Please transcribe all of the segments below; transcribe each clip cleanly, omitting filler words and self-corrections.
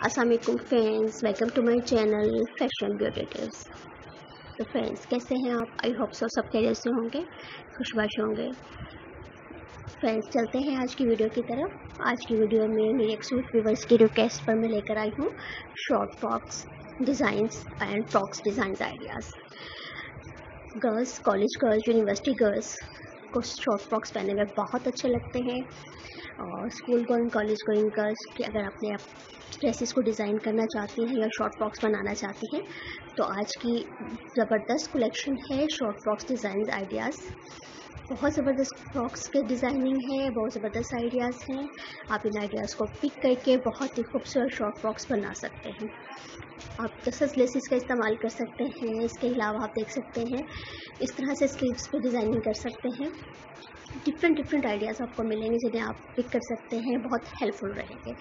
अस्सलाम वालेकुम friends, welcome to my channel fashion beauty tips. तो फ्रेंड्स, कैसे हैं आप? आई होप सो सब खैरियत से होंगे, खुशबाश होंगे। फ्रेंड्स, चलते हैं आज की वीडियो की तरफ। आज की वीडियो में मेरे एक सूट व्यूवर्स की रिक्वेस्ट पर मैं लेकर आई हूँ short frocks designs and frocks design ideas. Girls, college girls, university girls को शॉर्ट फ्रॉक्स पहनने में बहुत अच्छे लगते हैं। और school going, college going girls की अगर अपने आप ड्रेसेस को डिज़ाइन करना चाहती हैं या शॉर्ट फ्रॉक्स बनाना चाहती हैं, तो आज की ज़बरदस्त कलेक्शन है शॉर्ट फ्रॉक्स डिज़ाइन आइडियाज़। बहुत ज़बरदस्त फ्रॉक्स के डिज़ाइनिंग है, बहुत ज़बरदस्त आइडियाज़ हैं। आप इन आइडियाज़ को पिक करके बहुत ही खूबसूरत शॉर्ट फ्रॉक्स बना सकते हैं। आप कसस लेसिस का इस्तेमाल कर सकते हैं। इसके अलावा आप देख सकते हैं इस तरह से स्लीव्स पे डिज़ाइनिंग कर सकते हैं। डिफरेंट आइडियाज़ आपको मिलेंगे जिन्हें आप पिक कर सकते हैं, बहुत हेल्पफुल रहेंगे।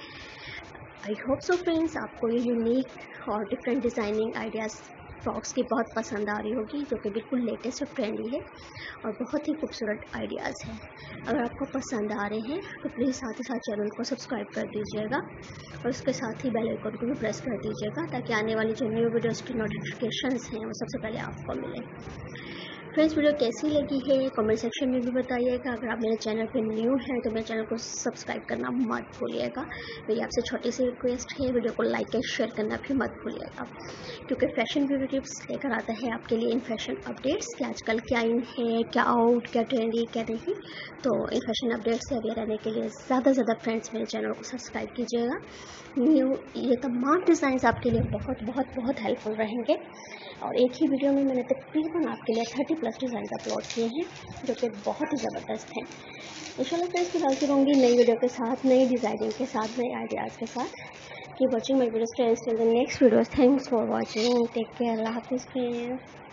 आई होप सो फ्रेंड्स, आपको ये यूनिक और डिफरेंट डिज़ाइनिंग आइडियाज़ फ्रॉक्स की बहुत पसंद आ रही होगी, जो कि बिल्कुल लेटेस्ट और ट्रेंडी है और बहुत ही खूबसूरत आइडियाज़ हैं। अगर आपको पसंद आ रहे हैं तो प्लीज़ साथ ही साथ चैनल को सब्सक्राइब कर दीजिएगा और उसके साथ ही बेल आइकन को भी प्रेस कर दीजिएगा, ताकि आने वाली जो न्यू वीडियोज़ की नोटिफिकेशंस हैं वो सबसे पहले आपको मिलें। फ्रेंड्स, वीडियो कैसी लगी है कमेंट सेक्शन में भी बताइएगा। अगर आप मेरे चैनल पे न्यू हैं तो मेरे चैनल को सब्सक्राइब करना मत भूलिएगा। मेरी आपसे छोटी सी रिक्वेस्ट है, वीडियो को लाइक एंड शेयर करना भी मत भूलिएगा, क्योंकि फैशन ब्यूटी टिप्स लेकर आता है आपके लिए इन फैशन अपडेट्स कि आजकल क्या इन है, क्या आउट, क्या ट्रेंडी, क्या नहीं। तो इन फैशन अपडेट्स से अवेयर रहने के लिए ज़्यादा से ज़्यादा फ्रेंड्स मेरे चैनल को सब्सक्राइब कीजिएगा। ये तमाम डिज़ाइंस आपके लिए बहुत हेल्पफुल रहेंगे। और एक ही वीडियो में मैंने तकरीबन आपके लिए 30+ डिज़ाइन अपलोड किए हैं, जो कि बहुत ही ज़बरदस्त हैं। इंशाल्लाह फ्रेंड्स, मैं हाजिर होंगी नई वीडियो के साथ, नई डिज़ाइनिंग के साथ, नए आइडियाज़ के साथ। Keep watching my videos friends till the next videos. Thanks for watching, take care, अल्लाह हाफिज़ फ्रेंड्स।